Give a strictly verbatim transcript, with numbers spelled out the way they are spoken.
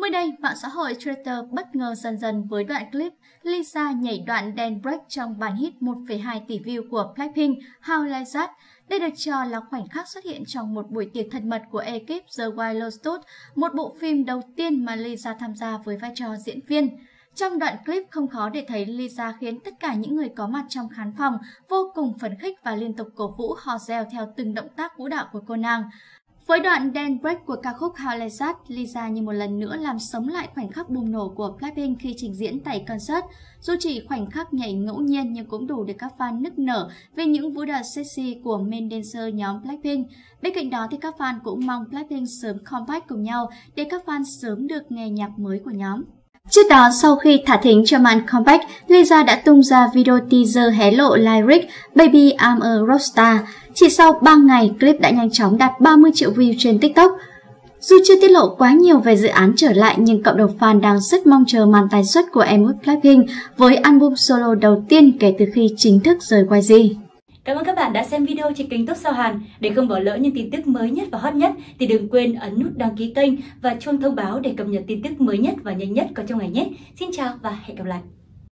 Mới đây, mạng xã hội Twitter bất ngờ dần dần với đoạn clip Lisa nhảy đoạn dance break trong bản hit một phẩy hai tỷ view của Blackpink How Like That. Đây được cho là khoảnh khắc xuất hiện trong một buổi tiệc thân mật của ekip The White Lotus, một bộ phim đầu tiên mà Lisa tham gia với vai trò diễn viên. Trong đoạn clip không khó để thấy Lisa khiến tất cả những người có mặt trong khán phòng vô cùng phấn khích và liên tục cổ vũ hò reo theo từng động tác vũ đạo của cô nàng. Với đoạn dance break của ca khúc How Like That, Lisa như một lần nữa làm sống lại khoảnh khắc bùng nổ của Blackpink khi trình diễn tại concert. Dù chỉ khoảnh khắc nhảy ngẫu nhiên nhưng cũng đủ để các fan nức nở về những vũ đạo sexy của main dancer nhóm Blackpink. Bên cạnh đó thì các fan cũng mong Blackpink sớm comeback cùng nhau để các fan sớm được nghe nhạc mới của nhóm. Trước đó, sau khi thả thính cho màn comeback, Lisa đã tung ra video teaser hé lộ lyric Baby I'm a Rockstar. Chỉ sau ba ngày, clip đã nhanh chóng đạt ba mươi triệu view trên TikTok. Dù chưa tiết lộ quá nhiều về dự án trở lại, nhưng cộng đồng fan đang rất mong chờ màn tái xuất của em út Blackpink với album solo đầu tiên kể từ khi chính thức rời Y G. Cảm ơn các bạn đã xem video trên kênh Top Sao Hàn. Để không bỏ lỡ những tin tức mới nhất và hot nhất thì đừng quên ấn nút đăng ký kênh và chuông thông báo để cập nhật tin tức mới nhất và nhanh nhất có trong ngày nhé. Xin chào và hẹn gặp lại.